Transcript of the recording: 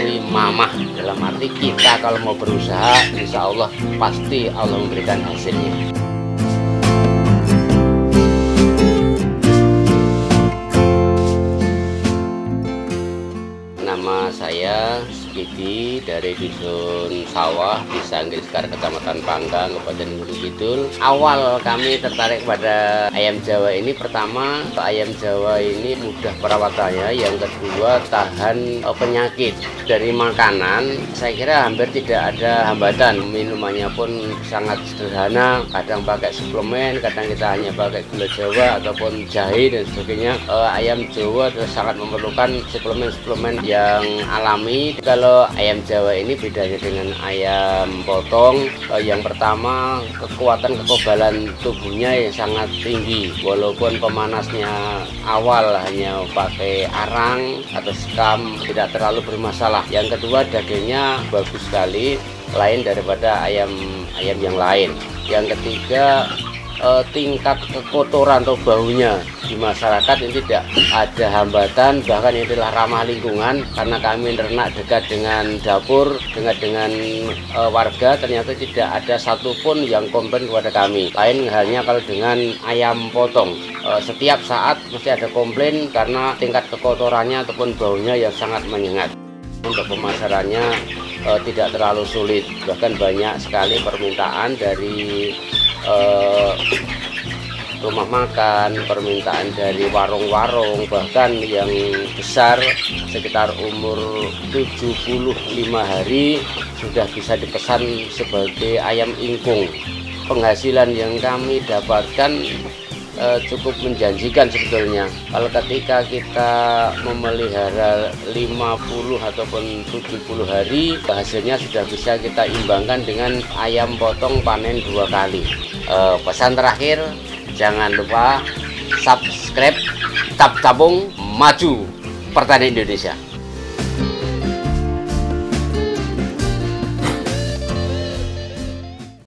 kuwi mamah, dalam arti kita kalau mau berusaha insya Allah pasti Allah memberikan hasilnya. Nama saya Sukidi dari Dusun Sawah, Desa Anggil-Sekar, Kecamatan Panggang, Kabupaten Gunung Kidul. Awal kami tertarik pada ayam Jawa ini, pertama ayam Jawa ini mudah perawatannya, yang kedua tahan penyakit. Dari makanan saya kira hampir tidak ada hambatan, minumannya pun sangat sederhana, kadang pakai suplemen, kadang kita hanya pakai gula Jawa ataupun jahe dan sebagainya. Ayam Jawa sangat memerlukan suplemen-suplemen yang alami. Kalau ayam Jawa ini bedanya dengan ayam potong, yang pertama kekuatan kekebalan tubuhnya yang sangat tinggi, walaupun pemanasnya awal hanya pakai arang atau sekam tidak terlalu bermasalah. Yang kedua dagingnya bagus sekali, lain daripada ayam yang lain. Yang ketiga tingkat kekotoran atau baunya di masyarakat ini tidak ada hambatan, bahkan ini adalah ramah lingkungan karena kami ternak dekat dengan dapur, dekat dengan warga. Ternyata tidak ada satupun yang komplain kepada kami. Lain halnya kalau dengan ayam potong, setiap saat mesti ada komplain karena tingkat kekotorannya ataupun baunya yang sangat menyengat. Untuk pemasarannya tidak terlalu sulit, bahkan banyak sekali permintaan dari rumah makan, permintaan dari warung-warung, bahkan yang besar sekitar umur 75 hari sudah bisa dipesan sebagai ayam ingkung. Penghasilan yang kami dapatkan cukup menjanjikan sebetulnya. Kalau ketika kita memelihara 50 ataupun 70 hari, hasilnya sudah bisa kita imbangkan dengan ayam potong panen 2 kali. Pesan terakhir, jangan lupa subscribe, tabung maju pertanian Indonesia.